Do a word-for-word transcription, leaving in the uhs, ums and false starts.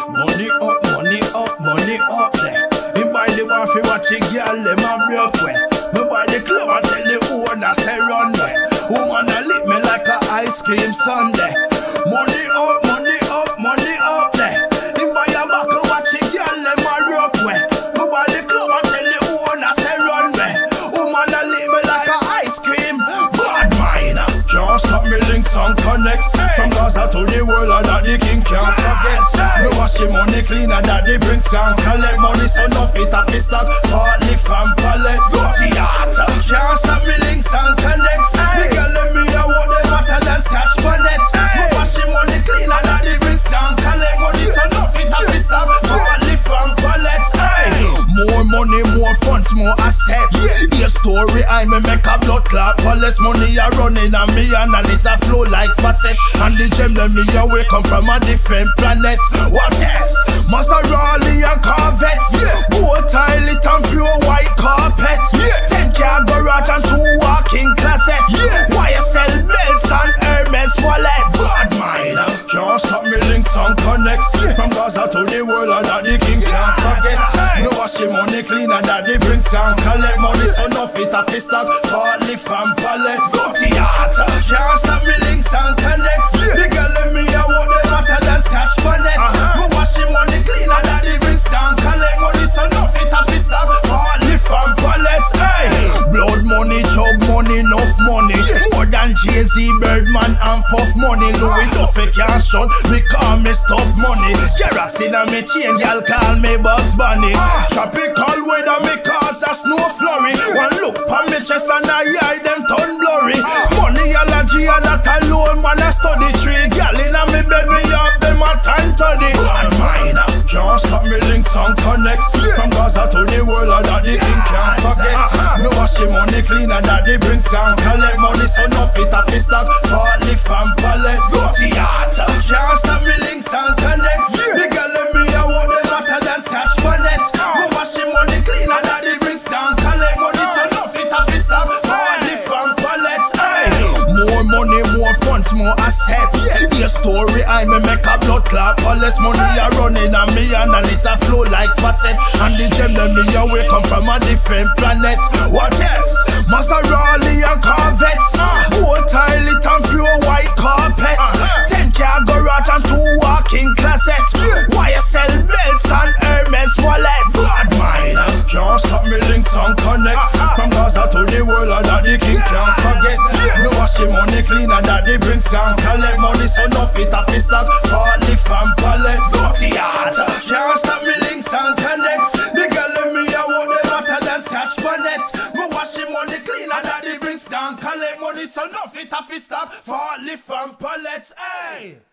Money up, money up, money up there. Him buy the bar fi watch a girl, them a broke way. Me buy the club and tell the owner say run way. Woman a lick me like a ice cream sundae. Money up, money up, money up there. Him buy a buckle, watch a girl, them a broke way. Me buy the club and tell the owner say run way. Woman a lick me like a ice cream. Bad mind, can't stop me links and connects. From Gaza to the world, and that the king can't forget. Me wash the money clean and that the bricks can't collect money, so no fit a fist stock, partly from pallets. Go theater, can't stop me links and connects. The girl let me a walk them hotter than scotch bonnet. Me wash the money clean and that the bricks can't collect money, so no fit a fist stock, partly from pallets. More money, more funds, more assets. Your story, I may make a blood clot. All less money a running on me and and it a flow like faucet. And the gem let me away come from a different planet. What else? Maserati and Corvettes. Both toilet and pure white carpet. Ten car garage and two walking closet. Y S L belts and Hermes wallets. Bad mind, can't stop me links and connects. From Gaza to the world and that the king can't forget. No wash the money clean and that the bricks can't collect money, so no fit a fist stock, partly from pallets. Go theater, can't stop me links and connects. The girl let me a walk them hotter than scotch bonnet. Me wash the money clean and that the bricks can't collect money, so no fit a fist stock, partly from pallets. Hey, blood money, chug money, enough money. More than Jay-Z, Birdman and Puff money. Louis Duffy can't shut because me stuff money. Carrots in a me chain, y'all call me Bugs Bunny. Tropical weather me cause a snow flurry. One look on me chest and I eye them turn blurry. Money allergy and that alone man I study tree. Gal in a me bed me have them a time study. Bad mind, can't stop me links and connects. From Gaza to the world and that the king can't forget. Me wash the money clean and that the bricks can't collect money, so no fit a fist stock, partly from pallets. Go theater, can't stop me links and connects. The girl let me a walk them hotter than scotch bonnet. Me wash the money clean and that the bricks can't collect money, so no fit a fist stock, partly from pallets. More money, more funds, more assets. Your story, I may make a blood clot. All less money a running on me and and it a flow like faucet. And the gem let me away come from a different planet. What else? Maserati and Corvettes. Both toilet and pure white carpet. Ten car garage and two walking closet. Y S L belts and Hermes wallets. Bad mind, can't stop me links and connects. From Gaza to the world and that the king can't forget. Me wash the money clean and that the bricks can't collect money, so no fit a fist stock, partly from pallets. Go theater, can't stop me links and connects. The girl let me a walk them hotter than scotch bonnet. Me wash the money clean and that the bricks can't collect money, so no fit a fist stock, partly from pallets. Hey.